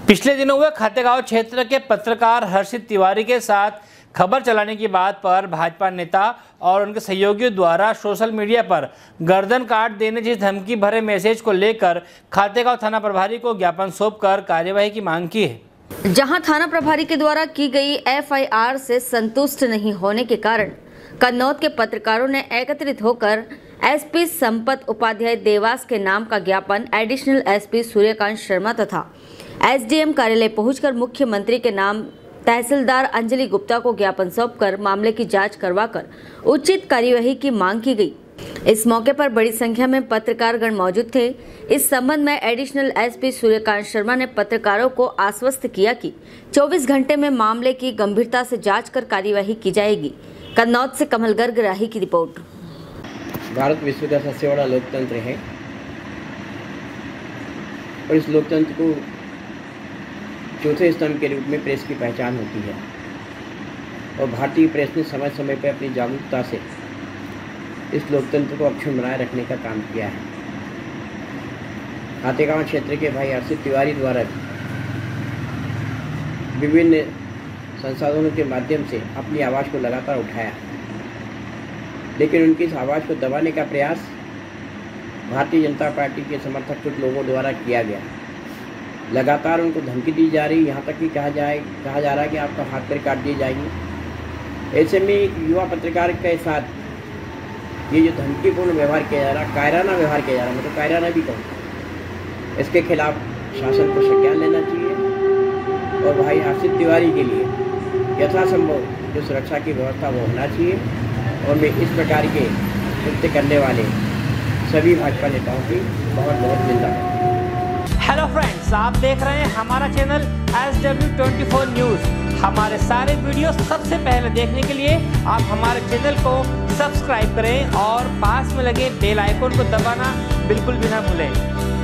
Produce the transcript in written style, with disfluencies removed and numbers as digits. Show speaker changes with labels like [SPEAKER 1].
[SPEAKER 1] पिछले दिनों हुए खातेगांव क्षेत्र के पत्रकार हर्षित तिवारी के साथ खबर चलाने की बात पर भाजपा नेता और उनके सहयोगियों द्वारा सोशल मीडिया पर गर्दन काट देने जैसी धमकी भरे मैसेज को लेकर खातेगांव थाना प्रभारी को ज्ञापन सौंपकर कार्यवाही की मांग की है।
[SPEAKER 2] जहां थाना प्रभारी के द्वारा की गई एफआईआर से संतुष्ट नहीं होने के कारण कन्नौज के पत्रकारों ने एकत्रित होकर एसपी संपत उपाध्याय देवास के नाम का ज्ञापन एडिशनल एसपी सूर्यकांत शर्मा तथा एसडीएम कार्यालय पहुंचकर मुख्यमंत्री के नाम तहसीलदार अंजलि गुप्ता को ज्ञापन सौंपकर मामले की जांच करवाकर उचित कार्यवाही की मांग की गई। इस मौके पर बड़ी संख्या में पत्रकारगण मौजूद थे। इस संबंध में एडिशनल एसपी सूर्यकांत शर्मा ने पत्रकारों को आश्वस्त किया कि 24 घंटे में मामले की गंभीरता से जांच कर कार्यवाही की जाएगी। कन्नौज से कमल गर्ग राही की रिपोर्ट।
[SPEAKER 3] भारत विश्व का सबसे बड़ा लोकतंत्र है और इस लोकतंत्र को चौथे स्तंभ के रूप में प्रेस की पहचान होती है और भारतीय प्रेस ने समय समय पर अपनी जागरूकता से इस लोकतंत्र को अक्षुण्ण बनाए रखने का काम किया है। खातेगांव क्षेत्र के भाई हर्षित तिवारी द्वारा विभिन्न संसाधनों के माध्यम से अपनी आवाज़ को लगातार उठाया, लेकिन उनकी इस आवाज़ को दबाने का प्रयास भारतीय जनता पार्टी के समर्थक कुछ लोगों द्वारा किया गया। लगातार उनको धमकी दी जा रही, यहाँ तक कि कहा जा रहा है कि आपका हाथ पैर काट दिए जाएंगे। ऐसे में एक युवा पत्रकार के साथ ये जो धमकीपूर्ण व्यवहार किया जा रहा, कायराना व्यवहार किया जा रहा, मतलब कायराना भी कहूँ, इसके खिलाफ शासन को संज्ञान लेना चाहिए और भाई हर्षित तिवारी के लिए यथासंभव जो सुरक्षा की व्यवस्था वो होना चाहिए। और मैं इस प्रकार के कृत्य करने वाले सभी भाजपा नेताओं की बहुत बहुत निंदा करता हूँ।
[SPEAKER 1] हेलो फ्रेंड्स, आप देख रहे हैं हमारा चैनल SW24 न्यूज़। हमारे सारे वीडियो सबसे पहले देखने के लिए आप हमारे चैनल को सब्सक्राइब करें और पास में लगे बेल आइकन को दबाना बिल्कुल भी ना भूलें।